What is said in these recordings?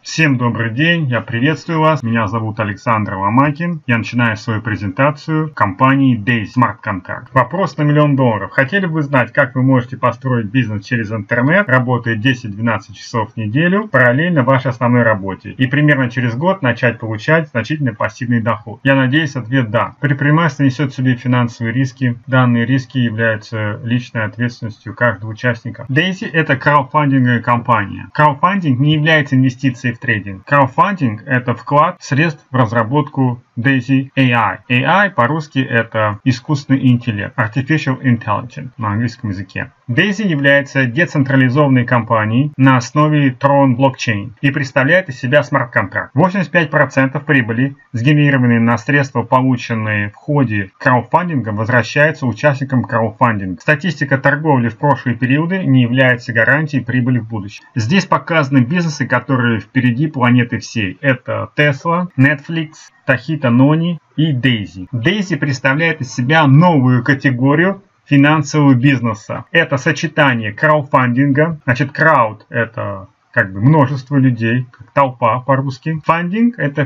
Всем добрый день, я приветствую вас. Меня зовут Александр Ломакин. Я начинаю свою презентацию компании Daisy Smart Contract. Вопрос на $1 миллион. Хотели бы вы знать, как вы можете построить бизнес через интернет, работая 10-12 часов в неделю, параллельно вашей основной работе, и примерно через год начать получать значительный пассивный доход? Я надеюсь, ответ да. Предпринимательство несет в себе финансовые риски. Данные риски являются личной ответственностью каждого участника. Daisy – это краудфандинговая компания. Краудфандинг не является инвестицией в трейдинг. Краудфандинг – это вклад средств в разработку Daisy AI. AI по-русски это искусственный интеллект, Artificial Intelligence на английском языке. Daisy является децентрализованной компанией на основе Tron блокчейн и представляет из себя смарт-контракт. 85% прибыли, сгенерированные на средства, полученные в ходе краудфандинга, возвращаются участникам краудфандинга. Статистика торговли в прошлые периоды не является гарантией прибыли в будущем. Здесь показаны бизнесы, которые впереди планеты всей. Это Tesla, Netflix, Tahito Noni и Daisy. Daisy представляет из себя новую категорию финансового бизнеса. Это сочетание краудфандинга. Значит, крауд – это как бы множество людей, как толпа по-русски. Фандинг – это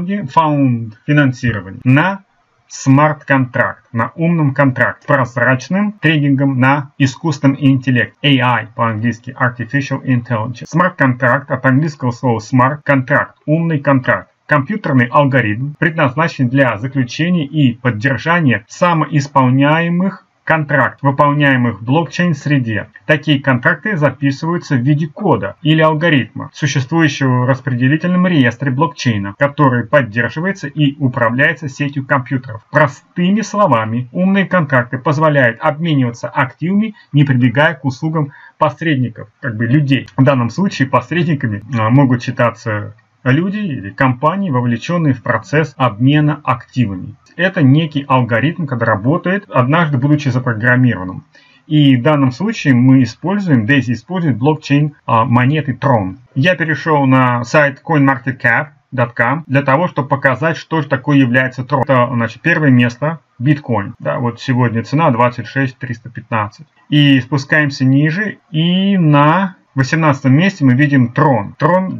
финансирование на смарт-контракт, на умном контракте, прозрачным трейдингом на искусственном интеллекте, AI по-английски Artificial Intelligence. Смарт-контракт от английского слова smart – контракт, умный контракт. Компьютерный алгоритм предназначен для заключения и поддержания самоисполняемых контрактов, выполняемых в блокчейн-среде. Такие контракты записываются в виде кода или алгоритма, существующего в распределительном реестре блокчейна, который поддерживается и управляется сетью компьютеров. Простыми словами, умные контракты позволяют обмениваться активами, не прибегая к услугам посредников, как бы людей. В данном случае посредниками могут считаться люди или компании, вовлеченные в процесс обмена активами. Это некий алгоритм, который работает, однажды будучи запрограммированным. И в данном случае Daisy использует блокчейн монеты Tron. Я перешел на сайт coinmarketcap.com для того, чтобы показать, что же такое является Tron. Это, значит, первое место биткоин. Да, вот сегодня цена 26 315. И спускаемся ниже, и на 18 месте мы видим Tron. Tron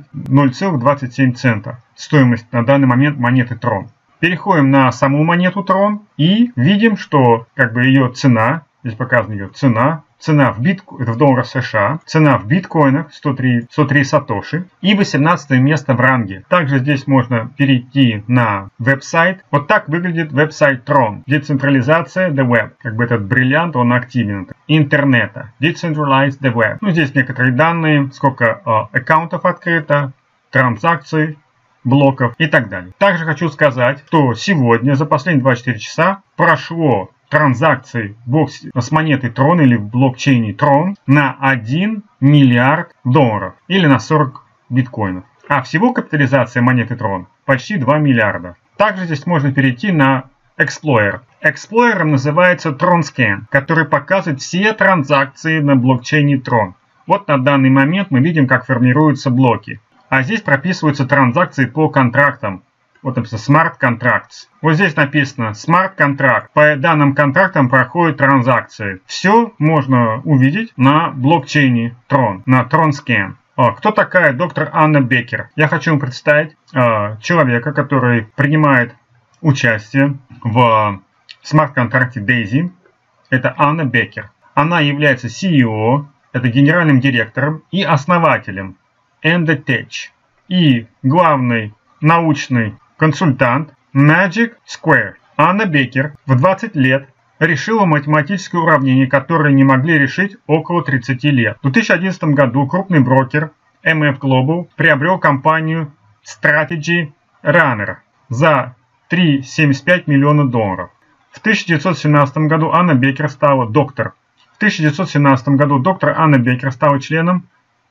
0,27 цента. Стоимость на данный момент монеты Tron. Переходим на саму монету Tron и видим, что как бы ее цена, здесь показана ее цена в долларах США, цена в биткоинах 103 сатоши и 18 место в ранге. Также здесь можно перейти на веб-сайт. Вот так выглядит веб-сайт Tron. Децентрализация the web. Как бы этот бриллиант, он активен. Интернета. Decentralize the web. Ну, здесь некоторые данные, сколько аккаунтов открыто, транзакций, блоков и так далее. Также хочу сказать, что сегодня за последние 24 часа прошло транзакций с монетой Tron или в блокчейне Tron на $1 миллиард или на 40 биткоинов. А всего капитализация монеты Tron почти 2 миллиарда. Также здесь можно перейти на Explorer. Эксплойером называется TronScan, который показывает все транзакции на блокчейне Tron. Вот на данный момент мы видим, как формируются блоки. А здесь прописываются транзакции по контрактам. Вот написано Smart Contracts. Вот здесь написано Smart Contract. По данным контрактам проходят транзакции. Все можно увидеть на блокчейне Tron, на TronScan. Кто такая доктор Анна Беккер? Я хочу вам представить человека, который принимает участие в смарт-контракте Daisy. Это Анна Беккер. Она является CEO, это генеральным директором и основателем Endotech и главный научный консультант Magic Square. Анна Беккер в 20 лет решила математическое уравнение, которое не могли решить около 30 лет. В 2011 году крупный брокер MF Global приобрел компанию Strategy Runner за $3,75 миллиона. В 1917 году Анна Беккер стала доктор. В 1917 году доктор Анна Беккер стала членом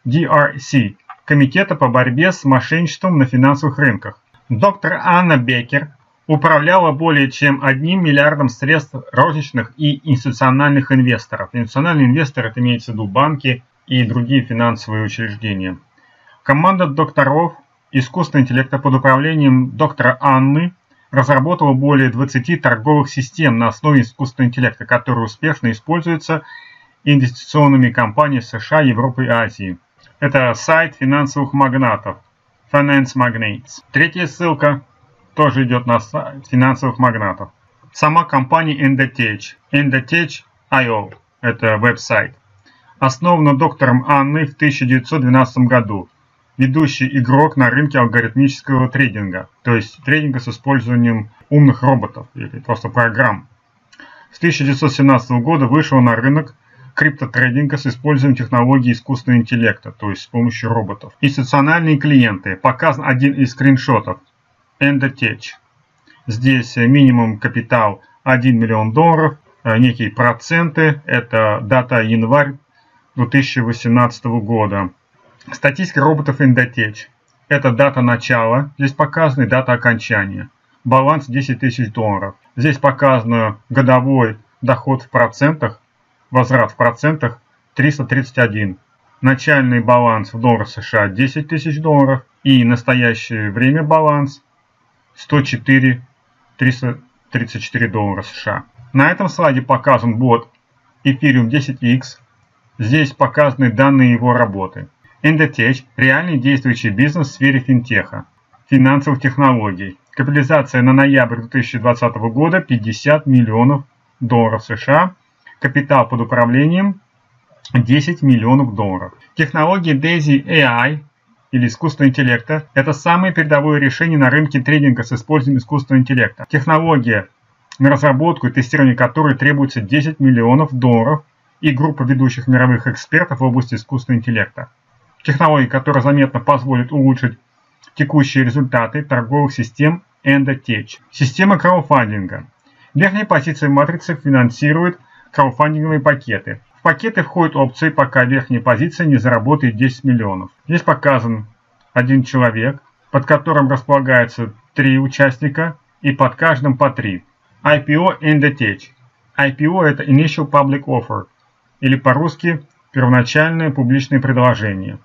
DRC, Комитета по борьбе с мошенничеством на финансовых рынках. Доктор Анна Беккер управляла более чем $1 миллиардом средств розничных и институциональных инвесторов. Институциональные инвесторы, это имеется в виду банки и другие финансовые учреждения. Команда докторов искусственного интеллекта под управлением доктора Анны разработала более 20 торговых систем на основе искусственного интеллекта, которые успешно используются инвестиционными компаниями США, Европы и Азии. Это сайт финансовых магнатов Finance Magnates. Третья ссылка тоже идет на сайт финансовых магнатов. Сама компания Endotech. Endotech.io. Это веб-сайт. Основана доктором Анной в 1912 году. Ведущий игрок на рынке алгоритмического трейдинга, то есть трейдинга с использованием умных роботов или просто программ. С 1917 года вышел на рынок криптотрейдинга с использованием технологий искусственного интеллекта, то есть с помощью роботов. Институциональные клиенты. Показан один из скриншотов. Endotech. Здесь минимум капитал $1 миллион, некие проценты, это дата январь 2018 года. Статистика роботов Endotech. Это дата начала, здесь показана и дата окончания. Баланс $10 тысяч. Здесь показано годовой доход в процентах, возврат в процентах 331. Начальный баланс в долларах США $10 тысяч и настоящее время баланс 104 334 доллара США. На этом слайде показан бот Ethereum 10x. Здесь показаны данные его работы. Endotech – реальный действующий бизнес в сфере финтеха, финансовых технологий. Капитализация на ноябрь 2020 года $50 миллионов США. Капитал под управлением $10 миллионов. Технологии Daisy AI или искусственного интеллекта – это самое передовое решение на рынке трейдинга с использованием искусственного интеллекта. Технология, на разработку и тестирование которой требуется $10 миллионов и группа ведущих мировых экспертов в области искусственного интеллекта. Технология, которая заметно позволит улучшить текущие результаты торговых систем Endotech. Система краудфандинга. Верхняя позиция матрицы финансирует краудфандинговые пакеты. В пакеты входят опции, пока верхняя позиция не заработает 10 миллионов. Здесь показан один человек, под которым располагается 3 участника и под каждым по 3. IPO Endotech. IPO – это Initial Public Offer, или по-русски первоначальное публичное предложение.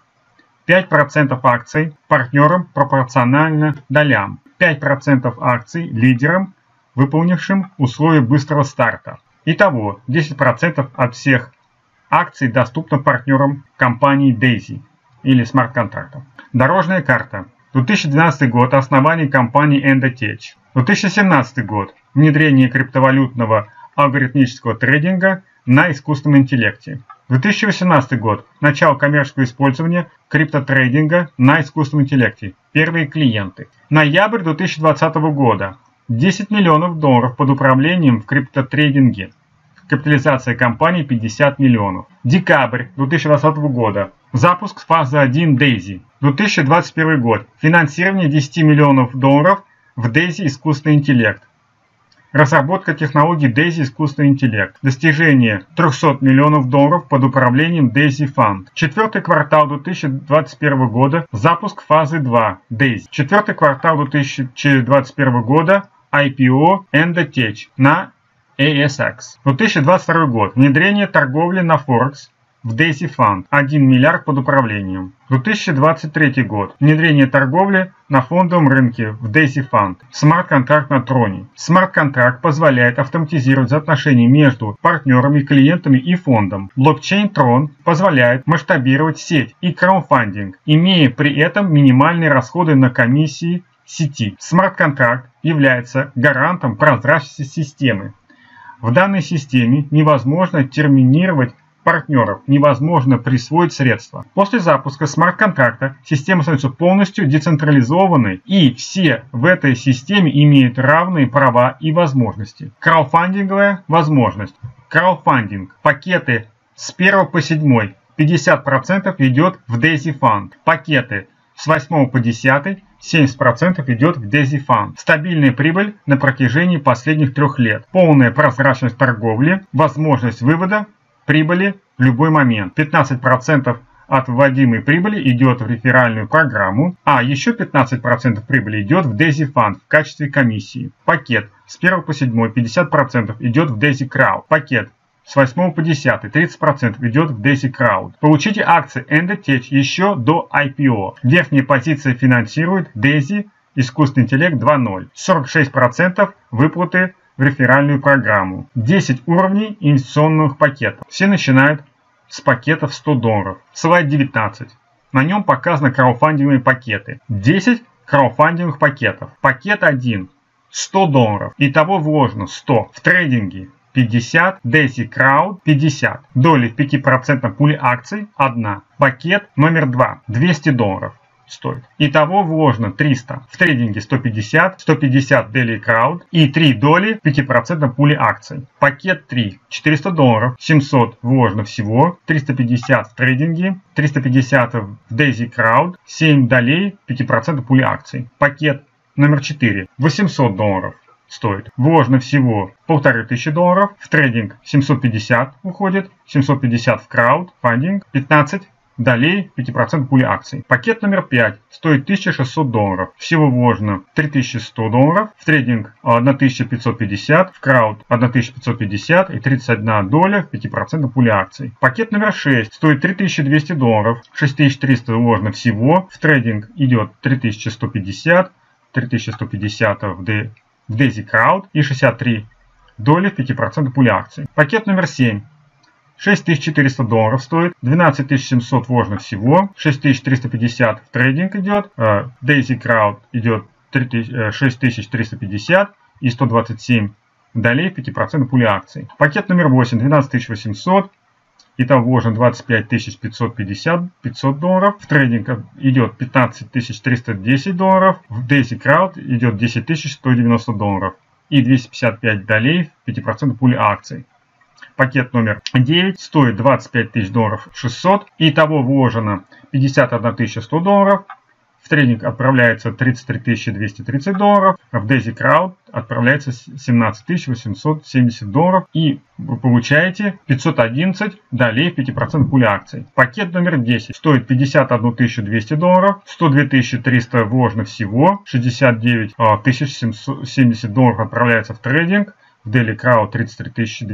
5% акций партнерам пропорционально долям. 5% акций лидерам, выполнившим условия быстрого старта. Итого 10% от всех акций доступно партнерам компании Daisy или смарт-контрактам. Дорожная карта. 2012 год. Основание компании Endotech. 2017 год. Внедрение криптовалютного алгоритмического трейдинга на искусственном интеллекте. 2018 год. Начало коммерческого использования криптотрейдинга на искусственном интеллекте. Первые клиенты. Ноябрь 2020 года. $10 миллионов под управлением в криптотрейдинге. Капитализация компании $50 миллионов. Декабрь 2020 года. Запуск фазы 1 Daisy. 2021 год. Финансирование $10 миллионов в Daisy искусственный интеллект. Разработка технологий Daisy искусственный интеллект. Достижение $300 миллионов под управлением Daisy Fund. Четвертый квартал 2021 года. Запуск фазы 2 Daisy. Четвертый квартал 2021 года. IPO Endotech на ASX. 2022 год. Внедрение торговли на Форекс в Daisy Fund. 1 миллиард под управлением. 2023 год. Внедрение торговли на фондовом рынке в Daisy Fund. Смарт-контракт на Троне. Смарт-контракт позволяет автоматизировать взаимоотношения между партнерами, клиентами и фондом. Блокчейн Tron позволяет масштабировать сеть и краудфандинг, имея при этом минимальные расходы на комиссии сети. Смарт-контракт является гарантом прозрачности системы. В данной системе невозможно терминировать партнеров, невозможно присвоить средства. После запуска смарт-контракта система становится полностью децентрализованной, и все в этой системе имеют равные права и возможности. Краудфандинговая возможность. Краудфандинг. Пакеты с 1 по 7. 50% идет в Daisy Fund. Пакеты с 8 по 10. 70% идет в Daisy Fund. Стабильная прибыль на протяжении последних 3 лет. Полная прозрачность торговли. Возможность вывода прибыли в любой момент. 15% от вводимой прибыли идет в реферальную программу, а еще 15% прибыли идет в Daisy Fund в качестве комиссии. Пакет с 1 по 7 50% идет в Daisy Crowd. Пакет с 8 по 10 30% идет в Daisy Crowd. Получите акции Endotech еще до IPO. Верхняя позиция финансирует Daisy искусственный интеллект 2.0. 46% выплаты в реферальную программу. 10 уровней инвестиционных пакетов. Все начинают с пакетов $100. Слайд 19. На нем показаны краудфандинговые пакеты. 10 краудфандинговых пакетов. Пакет 1 $100 долларов. Итого вложено 100. В трейдинге 50, Daisy Crowd 50. Доли в 5% пуле акций 1. Пакет номер 2 $200 долларов стоит. Итого вложено 300. В трейдинге 150, 150 Daily Crowd и 3 доли в 5% пуле акций. Пакет 3 $400 долларов, 700 вложено всего, 350 в трейдинге, 350 в Daisy Crowd, 7 долей 5% пуле акций. Пакет номер 4 $800 долларов стоит. Вложено всего 1500 долларов, в трейдинг 750 уходит, 750 в краудфандинг, 15 долей 5% пули акций. Пакет номер 5 стоит 1600 долларов. Всего вложено 3100 долларов, в трейдинг 1550, в крауд 1550 и 31 доля в 5% пули акций. Пакет номер 6 стоит 3200 долларов, 6300 вложено всего, в трейдинг идет 3150, 3150 в Daisy Crowd и 63 доли в 5% пули акций. Пакет номер 7 6400 долларов стоит, 12700 вложено всего, 6350 в трейдинг идет, Daisy Crowd идет 6350 и 127 долей в 5% пули акций. Пакет номер 8 12800, итого вложено 25550 500 долларов, в трейдинг идет 15310 долларов, в Daisy Crowd идет 10190 долларов и 255 долей в 5% пули акций. Пакет номер 9 стоит 25 тысяч долларов 600. Итого вложено 51 100 долларов. В трейдинг отправляется 33 230 долларов. В Daisy Crowd отправляется 17 870 долларов. И вы получаете 511 долей в 5% пули акций. Пакет номер 10 стоит 51 200 долларов. 102 300 вложено всего. 69 770 долларов отправляется в трейдинг. В Daily Crowd 33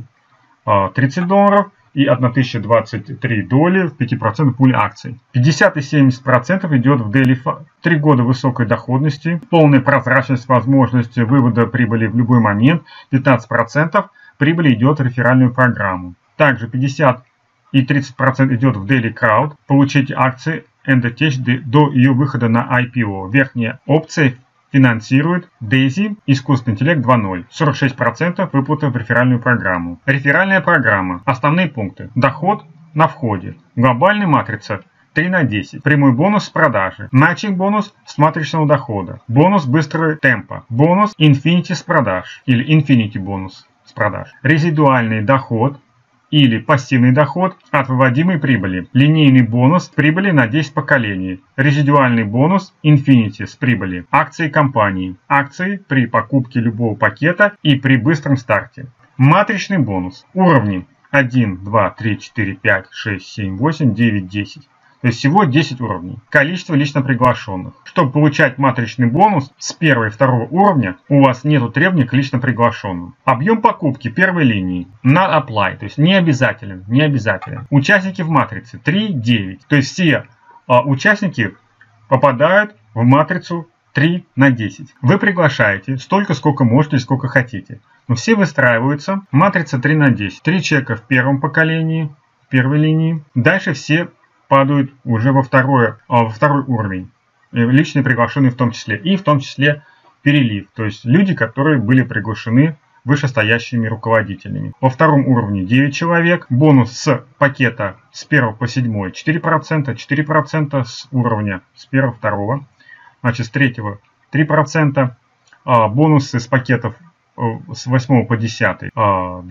230 долларов и 1023 доли в 5% пуле акций. 50 и 70% идет в Daily Fund. 3 года высокой доходности, полная прозрачность, возможность вывода прибыли в любой момент. 15% прибыли идет в реферальную программу. Также 50 и 30% идет в Daily Crowd. Получить акции Endotech до ее выхода на IPO. Верхняя опция финансирует Daisy искусственный интеллект 2.0. 46% выплаты в реферальную программу. Реферальная программа. Основные пункты. Доход на входе. Глобальная матрица 3 на 10. Прямой бонус с продажи. Матчинг бонус с матричного дохода. Бонус быстрого темпа. Бонус Infinity с продаж. Или Infinity бонус с продаж. Резидуальный доход или пассивный доход от выводимой прибыли. Линейный бонус прибыли на 10 поколений. Резидуальный бонус Infinity с прибыли. Акции компании. Акции при покупке любого пакета и при быстром старте. Матричный бонус. Уровни 1, 2, 3, 4, 5, 6, 7, 8, 9, 10. То есть всего 10 уровней. Количество лично приглашенных. Чтобы получать матричный бонус с 1 и 2 уровня, у вас нет требований к лично приглашенным. Объем покупки первой линии. Not apply, то есть не обязателен. Не обязателен. Участники в матрице 3, 9. То есть все участники попадают в матрицу 3 на 10. Вы приглашаете столько, сколько можете и сколько хотите. Но все выстраиваются. Матрица 3 на 10. 3 человека в первом поколении, в первой линии. Дальше все падают уже во второй уровень. Личные приглашенные в том числе. И в том числе перелив. То есть люди, которые были приглашены вышестоящими руководителями. Во втором уровне 9 человек. Бонус с пакета с 1 по 7 4%. 4% с уровня с 1-2. Значит, с 3 3%. Бонусы с пакетов с 8 по 10 2%,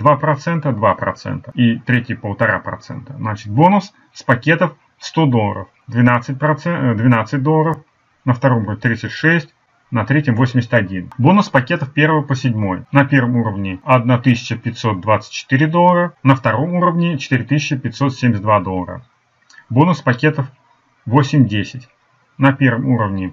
2% и 3 1,5%. Значит, бонус с пакетов 100 долларов, 12 долларов, на втором будет 36, на третьем 81. Бонус пакетов 1 по 7. На первом уровне 1524 доллара, на втором уровне 4572 доллара. Бонус пакетов 8-10. На первом уровне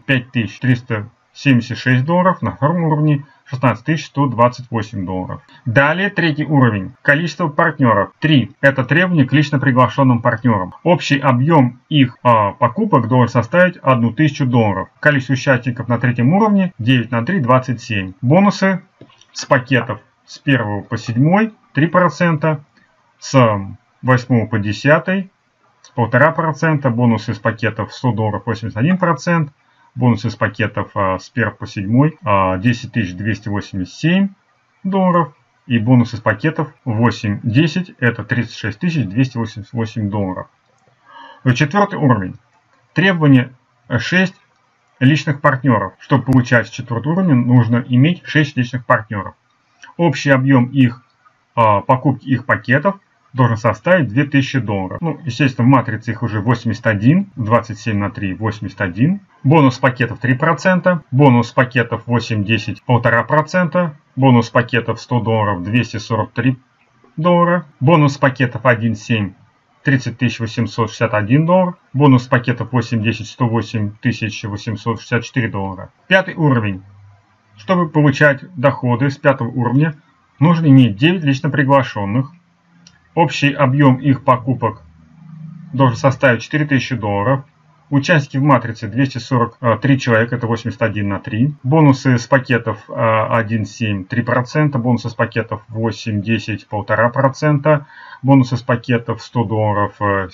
5376 долларов, на втором уровне 16128 долларов. Далее третий уровень. Количество партнеров 3. Это требование к лично приглашенным партнерам. Общий объем их покупок должен составить 1000 долларов. Количество участников на третьем уровне 9 на 3 27. Бонусы с пакетов с 1 по 7 3%, с 8 по 10 с 1,5%, бонусы из пакетов $100 81%, бонусы из пакетов с 1 по 7 $10 287 и бонус из пакетов 8-10 это $36 288. Четвертый уровень. Требование 6 личных партнеров. Чтобы получать четвертый уровень, нужно иметь 6 личных партнеров. Общий объем их покупки их пакетов должен составить $2000. Ну, естественно, в матрице их уже 81, 27 на 3, 81. Бонус пакетов 3%, бонус пакетов 8-10 1,5%, бонус пакетов $100 $243, бонус пакетов 1.7 $30 861, бонус пакетов 8-10 $108 864. Пятый уровень. Чтобы получать доходы с пятого уровня, нужно иметь 9 лично приглашенных. Общий объем их покупок должен составить $4000. Участники в матрице 243 человека, это 81 на 3. Бонусы с пакетов 1.7 3%, бонусы с пакетов 8-10 1,5%, бонусы с пакетов $100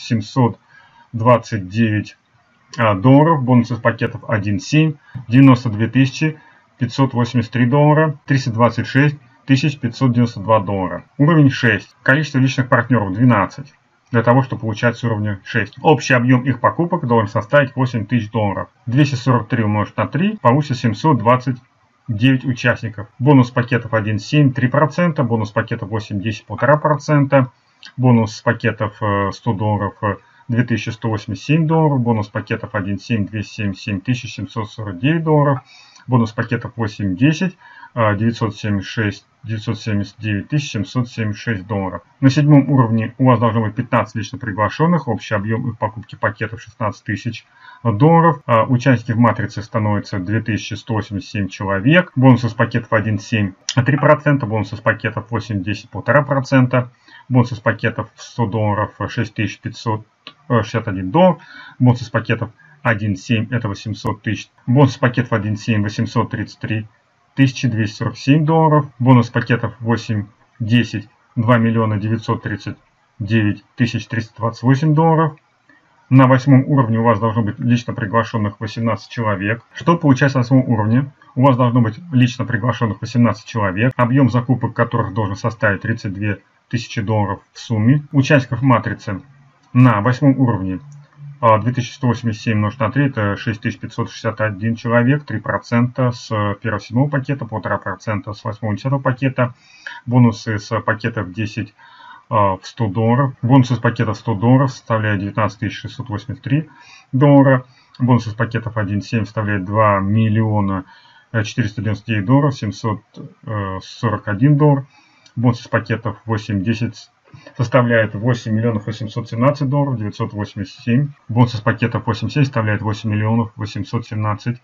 729 бонусы с пакетов 1.7 92 583 326 592. Уровень 6. Количество личных партнеров 12. Для того, чтобы получать с уровня 6. Общий объем их покупок должен составить $8000. 243 умножить на 3 получится 729 участников. Бонус пакетов 1.7 3%, бонус пакетов 8-10 1,5%, бонус пакетов $100 2187, бонус пакетов 1.7 277 749, бонус пакетов 8-10 979 776 $. На седьмом уровне у вас должно быть 15 лично приглашенных, общий объем их покупки пакетов $16 000. Участники в матрице становятся 2187 человек, бонусы с пакетов 1.7 3%, бонусы с пакетов 8-10 1,5%, бонусы с пакетов $100 6561, бонусы с пакетов 1.7 это 800 тысяч, бонус пакетов 1.7 833 247 $, бонус пакетов 8-10 2 939 328 $. На восьмом уровне у вас должно быть лично приглашенных 18 человек. Чтобы получать с восьмого уровня, у вас должно быть лично приглашенных 18 человек, объем закупок которых должен составить $32 000 в сумме. Участников матрицы на восьмом уровне 2187 умножить на 3 это 6561 человек, 3% с 1-7 пакета, 1,5% с 8-10 пакета, бонусы с пакетов 10 в $100, бонусы с пакетов $100 составляют 19 683 $, бонусы с пакетов 1.7 составляют 2 499 741 $, бонусы с пакетов 8-10 составляет 8 817 987. Бонусы с пакетов 8.7 составляет 8 817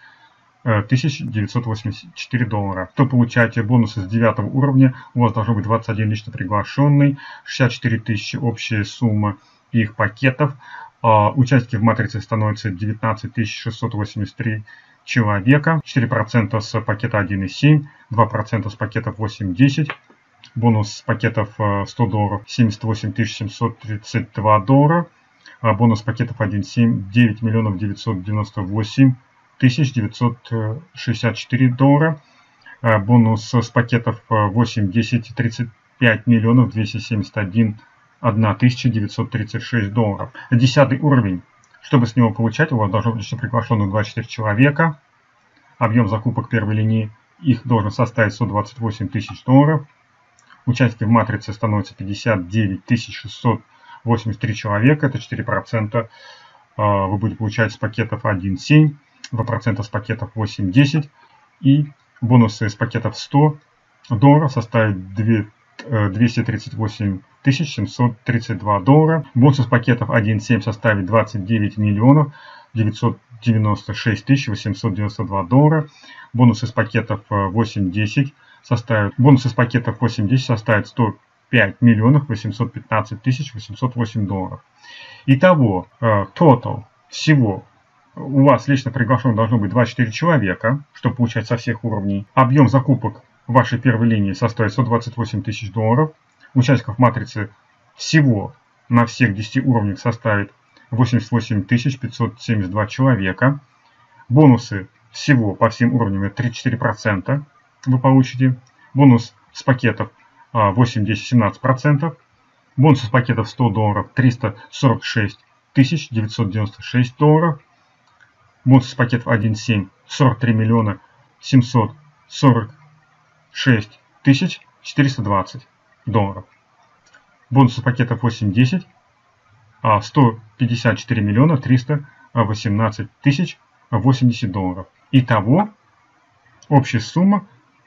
984 $. Чтобы получать бонусы с 9 уровня, у вас должно быть 21 лично приглашенный, 64 тысячи общая сумма их пакетов. Участники в матрице становятся 19 683 человека, 4% с пакета 1.7, 2% с пакетов 8.10. Бонус с пакетов $100 78 732 $, бонус пакетов 1.7 9 998 964 $, бонус с пакетов 8-10 35 271 1936 $. 10 уровень. Чтобы с него получать, у вас должно быть лично приглашенных 24 человека. Объем закупок первой линии их должен составить $128 000. Участники в матрице становятся 59 683 человека, это 4%. Вы будете получать с пакетов 1.7, 2% с пакетов 8.10 и бонусы с пакетов $100 составят 238 732 $. Бонусы с пакетов 1.7 составит 29 996 892 $. Бонусы с пакетов 8.10 составят, бонусы с пакетов 8.10 составят 105 815 808 $. Итого, total всего у вас лично приглашенных должно быть 24 человека, чтобы получать со всех уровней. Объем закупок вашей первой линии составит $128 000. Участников матрицы всего на всех 10 уровнях составит 88 572 человека. Бонусы всего по всем уровням 34% вы получите. Бонус с пакетов 8, 10, 17%. Бонус с пакетов $100 346 996 $. Бонус с пакетов 1.7 43 миллиона 746 420 $. Бонус с пакетов 8.10 154 миллиона 318 080 $. Итого общая сумма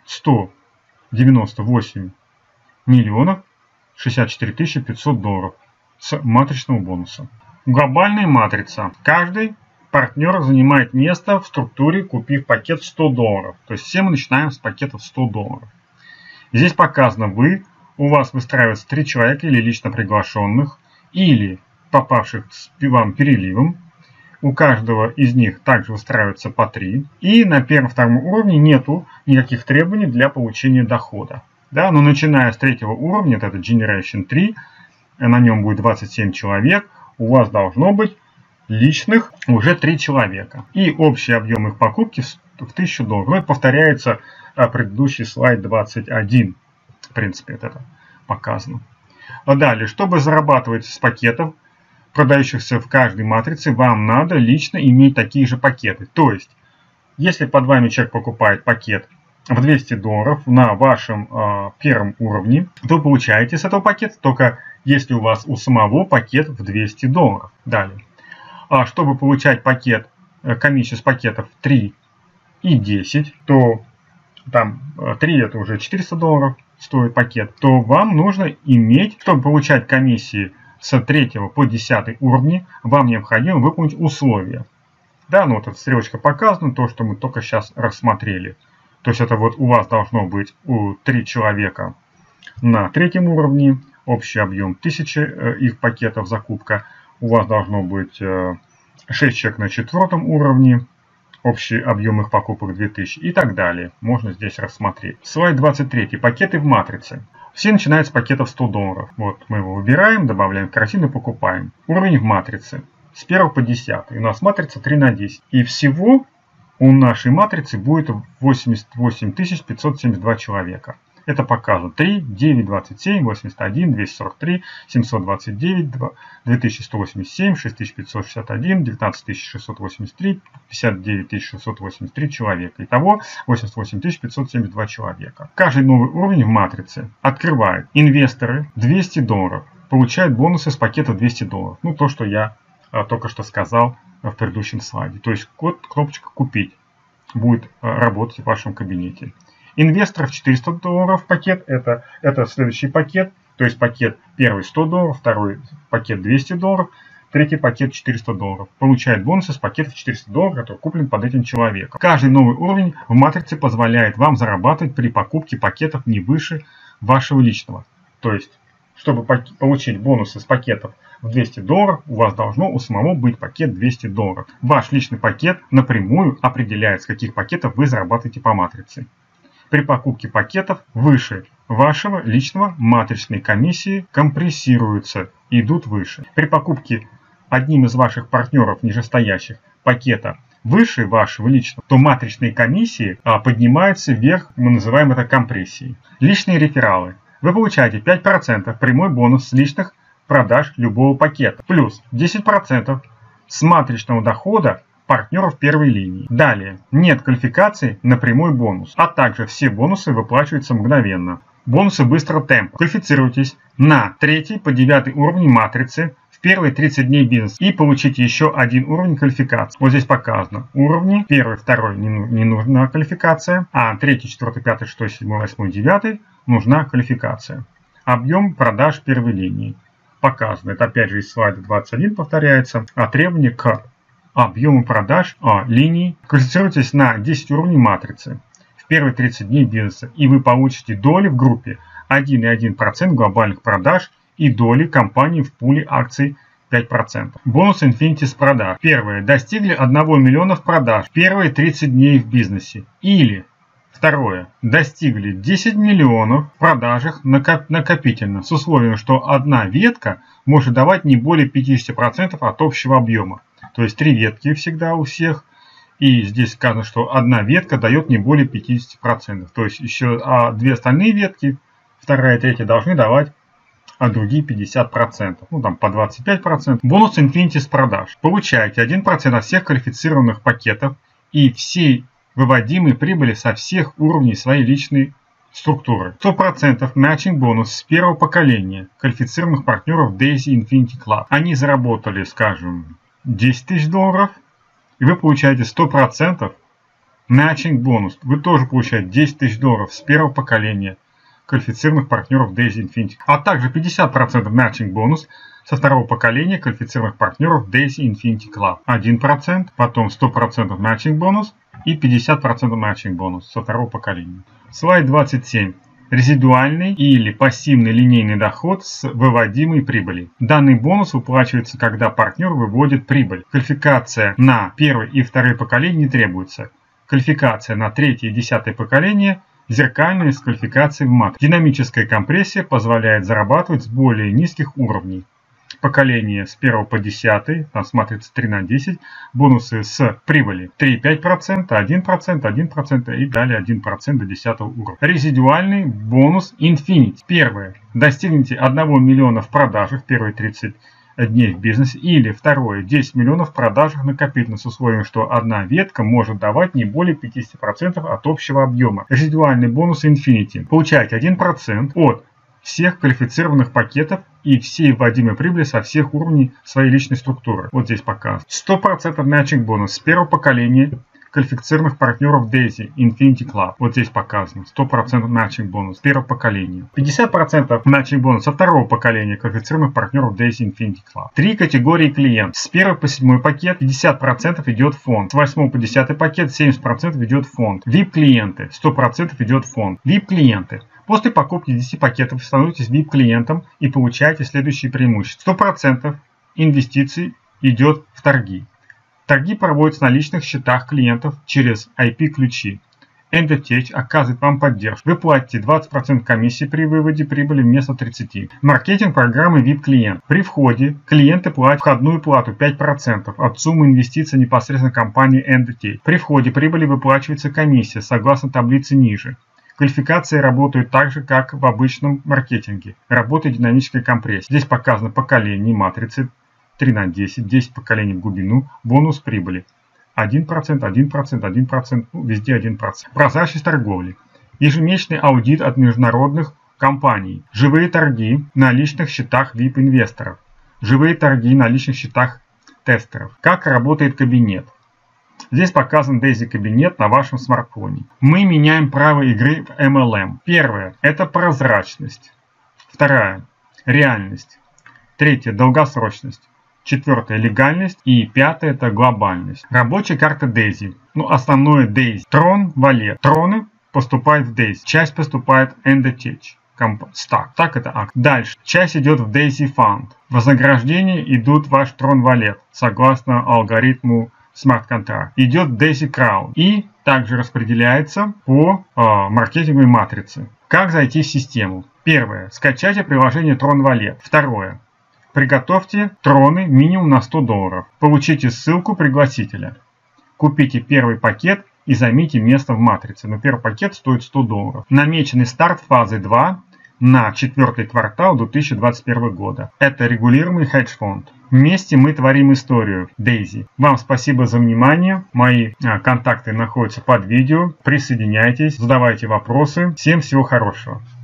198 миллионов 64 500 $. С матричного бонуса. Глобальная матрица. Каждый партнер занимает место в структуре, купив пакет $100. То есть все мы начинаем с пакетов $100. Здесь показано у вас выстраивается 3 человека или лично приглашенных, или попавших с вам переливом. У каждого из них также выстраивается по 3. И на первом-втором уровне нету никаких требований для получения дохода. Да, но начиная с 3-го уровня, это Generation 3, на нем будет 27 человек, у вас должно быть личных уже 3 человека. И общий объем их покупки в $1000. Ну, это повторяется предыдущий слайд 21. В принципе, это показано. А далее, чтобы зарабатывать с пакетов, продающихся в каждой матрице, вам надо лично иметь такие же пакеты. То есть, если под вами человек покупает пакет в $200 на вашем первом уровне, то вы получаете с этого пакета только если у вас у самого пакет в $200. Далее. А чтобы получать комиссию с пакетов 3 и 10, то там 3 это уже $400 стоит пакет, то вам нужно иметь, чтобы получать комиссии с 3 по 10 уровни, вам необходимо выполнить условия. Да, ну вот эта стрелочка показана, то, что мы только сейчас рассмотрели. То есть это вот у вас должно быть 3 человека на 3-м уровне, общий объем 1000 их пакетов закупка. У вас должно быть 6 человек на 4-м уровне, общий объем их покупок 2000 и так далее. Можно здесь рассмотреть. Слайд 23. Пакеты в матрице. Все начинают с пакетов $100. Вот мы его выбираем, добавляем в корзину и покупаем. Уровень в матрице. С 1 по 10. У нас матрица 3 на 10. И всего у нашей матрицы будет 88 572 человека. Это показано 3, 9, 27, 81, 243, 729, 2187, 6561, 19683, 59 683 человека. Итого 88 572 человека. Каждый новый уровень в матрице открывает инвесторы $200, получают бонусы с пакета $200. Ну, то, что я только что сказал в предыдущем слайде. То есть кнопочка «Купить» будет работать в вашем кабинете. Инвесторов $400 пакет, это следующий пакет, то есть пакет первый $100, второй пакет $200, третий пакет $400. Получает бонусы с пакетов $400, который куплен под этим человеком. Каждый новый уровень в матрице позволяет вам зарабатывать при покупке пакетов не выше вашего личного. То есть, чтобы получить бонусы с пакетов в $200, у вас должно у самого быть пакет $200. Ваш личный пакет напрямую определяет, с каких пакетов вы зарабатываете по матрице. При покупке пакетов выше вашего личного матричные комиссии компрессируются, идут выше. При покупке одним из ваших партнеров нижестоящих пакета выше вашего личного, то матричные комиссии поднимаются вверх, мы называем это компрессией. Личные рефералы. Вы получаете 5% прямой бонус с личных продаж любого пакета, плюс 10% с матричного дохода партнеров первой линии. Далее, нет квалификации на прямой бонус, а также все бонусы выплачиваются мгновенно. Бонусы быстрого темпа. Квалифицируйтесь на 3 по 9 уровни матрицы в первые 30 дней бизнеса и получите еще один уровень квалификации. Вот здесь показано уровни. 1, 2 не нужна квалификация, а 3, 4, 5, 6, 7, 8, 9 нужна квалификация. Объем продаж первой линии показано. Это опять же из слайда 21 повторяется. А требования к объему продаж линий. Квалифицируйтесь на 10 уровней матрицы в первые 30 дней бизнеса, и вы получите доли в группе 1,1% глобальных продаж и доли компании в пуле акций 5%. Бонус Infinity с продаж. Первое. Достигли 1 миллиона в продаж первые 30 дней в бизнесе. Или Второе. Достигли 10 миллионов в продажах накопительно с условием, что одна ветка может давать не более 50% от общего объема. То есть 3 ветки всегда у всех. И здесь сказано, что одна ветка дает не более 50%. То есть еще 2 остальные ветки, вторая и третья, должны давать, а другие 50%. Ну там по 25%. Бонус Infinity с продаж. Получаете 1% от всех квалифицированных пакетов и всей выводимой прибыли со всех уровней своей личной структуры. 100% матчинг бонус с первого поколения квалифицированных партнеров Daisy Infinity Club. Они заработали, скажем, 10 тысяч долларов, и вы получаете 100% матчинг бонус. Вы тоже получаете 10 тысяч долларов с первого поколения квалифицированных партнеров Daisy Infinity. А также 50% матчинг бонус со второго поколения квалифицированных партнеров Daisy Infinity Club. 1%, потом 100% матчинг бонус и 50% матчинг бонус со второго поколения. Слайд 27. Резидуальный или пассивный линейный доход с выводимой прибыли. Данный бонус выплачивается, когда партнер выводит прибыль. Квалификация на первое и второе поколение не требуется. Квалификация на третье и 10 поколение зеркальная с квалификацией в матрице. Динамическая компрессия позволяет зарабатывать с более низких уровней. Поколение с 1 по 10, там с матрицы 3 на 10, бонусы с прибыли 3,5%, 1%, 1% и далее 1% до 10 уровня. Резидуальный бонус Infinity. Первое. Достигните 1 миллиона в продажах в первые 30 дней в бизнесе. Или второе. 10 миллионов в продажах накопительно с условием, что одна ветка может давать не более 50% от общего объема. Резидуальный бонус Infinity. Получаете 1% от всех квалифицированных пакетов и всей вводимой прибыли со всех уровней своей личной структуры. Вот здесь показано. 100% матчинг бонус с первого поколения квалифицированных партнеров Daisy Infinity Club. Вот здесь показано. 100% матчинг бонус с первого поколения. 50% матчинг бонус со второго поколения квалифицированных партнеров Daisy Infinity Club. 3 категории клиентов. С 1 по 7 пакет 50% идет в фонд. С 8 по 10 пакет 70% идет в фонд. VIP клиенты 100% идет в фонд. VIP клиенты. После покупки 10 пакетов становитесь VIP-клиентом и получаете следующие преимущества. 100% инвестиций идет в торги. Торги проводятся на личных счетах клиентов через IP-ключи. EndofTech оказывает вам поддержку. Вы платите 20% комиссии при выводе прибыли вместо 30%. Маркетинг программы VIP-клиент. При входе клиенты платят входную плату 5% от суммы инвестиций непосредственно компании EndofTech. При входе прибыли выплачивается комиссия согласно таблице ниже. Квалификации работают так же, как в обычном маркетинге. Работает динамическая компрессия. Здесь показано поколение матрицы 3 на 10, 10 поколений в глубину, бонус прибыли. 1%, 1%, 1%, везде 1%. Прозрачность торговли. Ежемесячный аудит от международных компаний. Живые торги на личных счетах VIP-инвесторов. Живые торги на личных счетах тестеров. Как работает кабинет. Здесь показан Daisy кабинет на вашем смартфоне. Мы меняем правила игры в MLM. Первое – это прозрачность. Вторая – реальность. Третье – долгосрочность. Четвертое – легальность. И пятое – это глобальность. Рабочая карта Daisy. Основное Daisy. Трон, валет. Троны поступают в Daisy. Часть поступает в EndofTech. Так это акт. Дальше. Часть идет в Daisy Fund. Вознаграждения идут в ваш трон валет. Согласно алгоритму смарт-контракт. Идет Daisy Crown и также распределяется по маркетинговой матрице. Как зайти в систему? Первое. Скачайте приложение Tron Wallet. Второе. Приготовьте троны минимум на $100. Получите ссылку пригласителя. Купите первый пакет и займите место в матрице. Но первый пакет стоит $100. Намеченный старт фазы 2 на 4-й квартал 2021 года. Это регулируемый хедж-фонд. Вместе мы творим историю. Daisy. Вам спасибо за внимание. Мои контакты находятся под видео. Присоединяйтесь, задавайте вопросы. Всем всего хорошего.